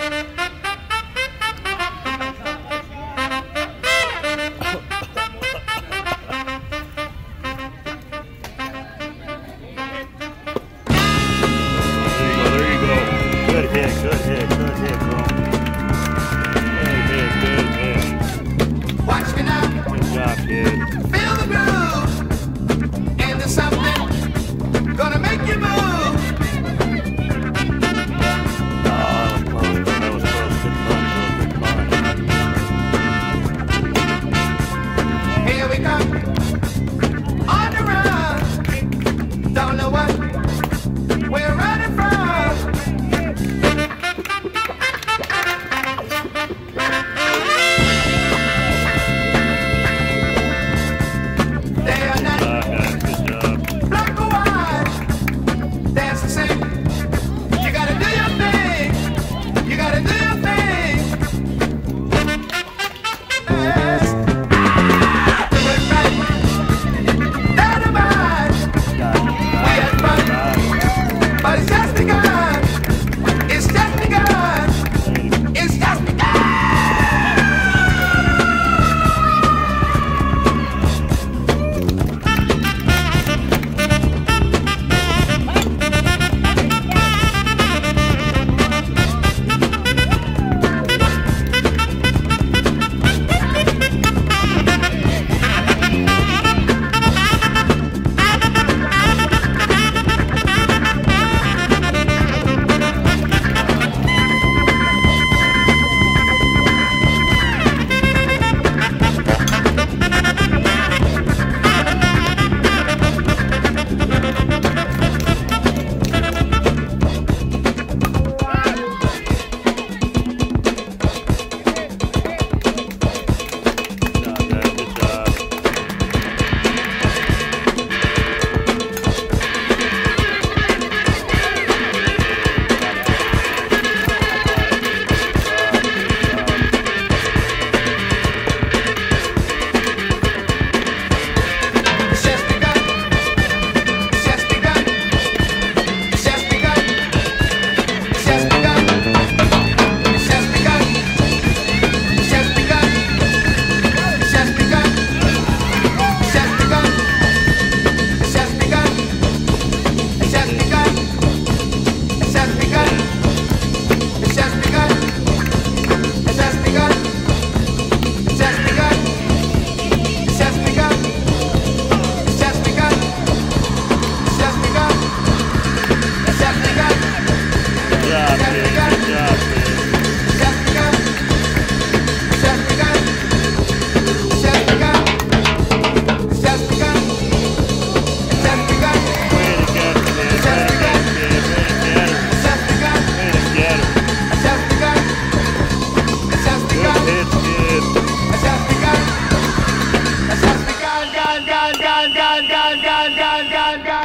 Good hit, girl. Good hit. Watch me now. Good job, kid. Feel the groove. And there's something gonna make you move. Oh, that was close. That was close. Good punch. Here we come. On the run. Don't know what we're running from.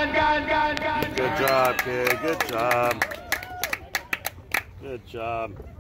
Good job, kid. Good job. Good job.